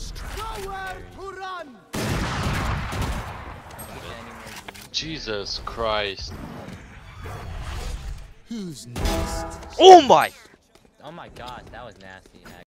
Nowhere to run. Jesus Christ. Who's next? Oh my! Oh my god, that was nasty.